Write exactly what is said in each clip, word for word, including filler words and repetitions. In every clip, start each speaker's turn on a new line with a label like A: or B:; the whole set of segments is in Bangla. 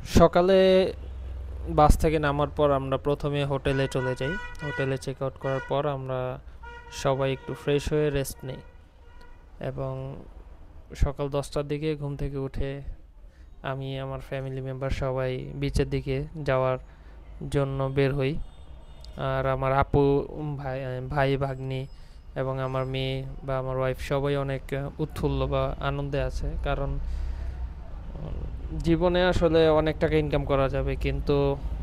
A: সকালে বাস থেকে নামার পর আমরা প্রথমে হোটেলে চলে যাই। হোটেলে চেক আউট করার পর আমরা সবাই একটু ফ্রেশ হয়ে রেস্ট নেই এবং সকাল দশটার দিকে ঘুম থেকে উঠে আমি আমার ফ্যামিলি মেম্বার সবাই বিচের দিকে যাওয়ার জন্য বের হই। আর আমার আপু, ভাই ভাই ভাগ্নি এবং আমার মেয়ে বা আমার ওয়াইফ সবাই অনেক উৎফুল্ল বা আনন্দে আছে, কারণ জীবনে আসলে অনেক টাকা ইনকাম করা যাবে, কিন্তু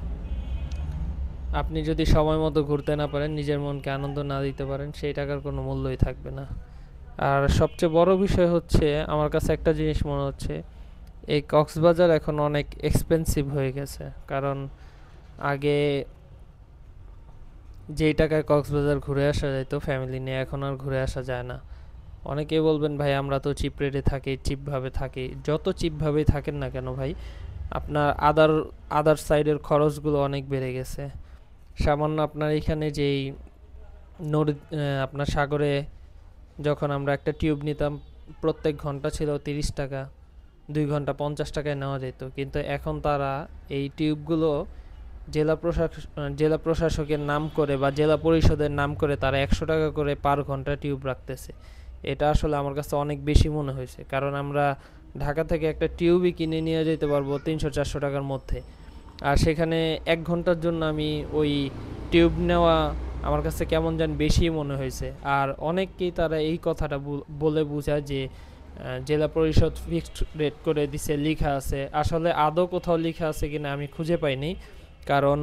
A: আপনি যদি সময় মতো ঘুরতে না পারেন, নিজের মনকে আনন্দ না দিতে পারেন, সেই টাকার কোনো মূল্যই থাকবে না। আর সবচেয়ে বড় বিষয় হচ্ছে, আমার কাছে একটা জিনিস মনে হচ্ছে, এই কক্সবাজার এখন অনেক এক্সপেন্সিভ হয়ে গেছে। কারণ আগে যেই টাকায় কক্সবাজার ঘুরে আসা যেত ফ্যামিলি নিয়ে, এখন আর ঘুরে আসা যায় না। অনেকেই বলবেন, ভাই আমরা তো চিপ রেটে থাকি, চিপভাবে থাকি। যত চিপভাবেই থাকেন না কেন ভাই, আপনার আদার আদার সাইডের খরচগুলো অনেক বেড়ে গেছে। সামান্য আপনার এখানে যেই নদী, আপনার সাগরে যখন আমরা একটা টিউব নিতাম, প্রত্যেক ঘন্টা ছিল তিরিশ টাকা, দুই ঘন্টা পঞ্চাশ টাকায় নেওয়া যেত। কিন্তু এখন তারা এই টিউবগুলো জেলা প্রশাসক জেলা প্রশাসকের নাম করে বা জেলা পরিষদের নাম করে তারা একশো টাকা করে পার ঘন্টা টিউব রাখতেছে। এটা আসলে আমার কাছে অনেক বেশি মনে হয়েছে, কারণ আমরা ঢাকা থেকে একটা টিউবই কিনে নিয়ে যেতে পারবো তিনশো চারশো টাকার মধ্যে, আর সেখানে এক ঘন্টার জন্য আমি ওই টিউব নেওয়া আমার কাছে কেমন যেন বেশি মনে হয়েছে। আর অনেককেই তারা এই কথাটা বলে বোঝায় যে জেলা পরিষদ ফিক্সড রেট করে দিছে, লেখা আছে। আসলে আদৌ কোথাও লেখা আছে কিনা আমি খুঁজে পাইনি, কারণ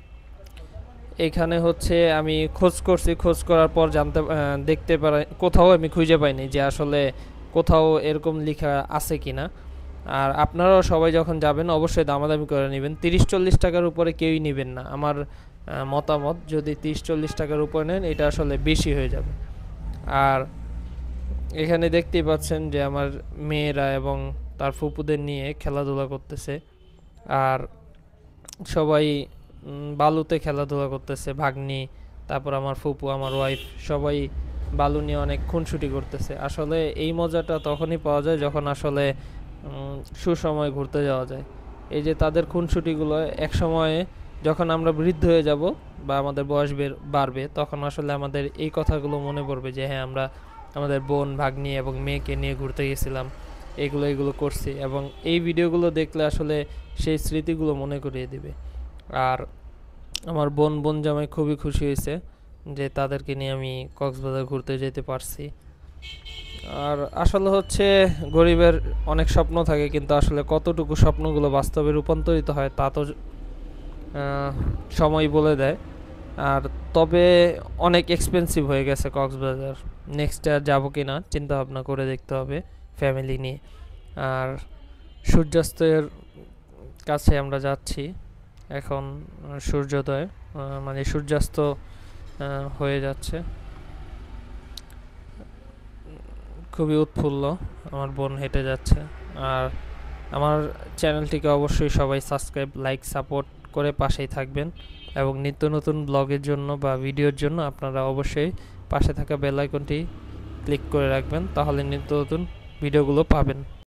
A: এখানে হচ্ছে আমি খোঁজ করছি, খোঁজ করার পর জানতে দেখতে পারি কোথাও আমি খুঁজে পাইনি যে আসলে কোথাও এরকম লেখা আছে কিনা। আর আপনারাও সবাই যখন যাবেন অবশ্যই দামাদামি করে নেবেন, তিরিশ চল্লিশ টাকার উপরে কেউই নেবেন না। আমার মতামত, যদি তিরিশ চল্লিশ টাকার উপরে নেন এটা আসলে বেশি হয়ে যাবে। আর এখানে দেখতেই পাচ্ছেন যে আমার মেয়েরা এবং তার ফুপুদের নিয়ে খেলাধুলা করতেছে, আর সবাই বালুতে খেলাধুলা করতেছে। ভাগ্নি, তারপর আমার ফুপু, আমার ওয়াইফ সবাই বালু নিয়ে অনেক খুনসুটি করতেছে। আসলে এই মজাটা তখনই পাওয়া যায় যখন আসলে সুসময় ঘুরতে যাওয়া যায়। এই যে তাদের খুনসুটিগুলো এক সময়ে যখন আমরা বৃদ্ধ হয়ে যাব বা আমাদের বয়স বাড়বে, তখন আসলে আমাদের এই কথাগুলো মনে পড়বে যে হ্যাঁ, আমরা আমাদের বোন, ভাগ্নি এবং মেয়েকে নিয়ে ঘুরতে গেছিলাম, এগুলো এগুলো করছি। এবং এই ভিডিওগুলো দেখলে আসলে সেই স্মৃতিগুলো মনে করিয়ে দিবে। আর আমার বোন বোন জামাই খুবই খুশি হয়েছে যে তাদেরকে নিয়ে আমি কক্সবাজার ঘুরতে যেতে পারছি। আর আসলে হচ্ছে গরিবের অনেক স্বপ্ন থাকে, কিন্তু আসলে কতটুকু স্বপ্নগুলো বাস্তবে রূপান্তরিত হয় তা তো সময় বলে দেয়। আর তবে অনেক এক্সপেন্সিভ হয়ে গেছে কক্সবাজার, নেক্সট ইয়ার যাবো কি না চিন্তা ভাবনা করে দেখতে হবে ফ্যামিলি নিয়ে। আর সূর্যাস্তের কাছে আমরা যাচ্ছি এখন, সূর্যোদয় মানে সূর্যাস্ত হয়ে যাচ্ছে। খুবই উৎফুল্ল, আমার বোন হেঁটে যাচ্ছে। আর আমার চ্যানেলটিকে অবশ্যই সবাই সাবস্ক্রাইব, লাইক, সাপোর্ট করে পাশেই থাকবেন, এবং নিত্য নতুন ব্লগের জন্য বা ভিডিওর জন্য আপনারা অবশ্যই পাশে থাকা বেল আইকনটি ক্লিক করে রাখবেন, তাহলে নিত্য নতুন ভিডিওগুলো পাবেন।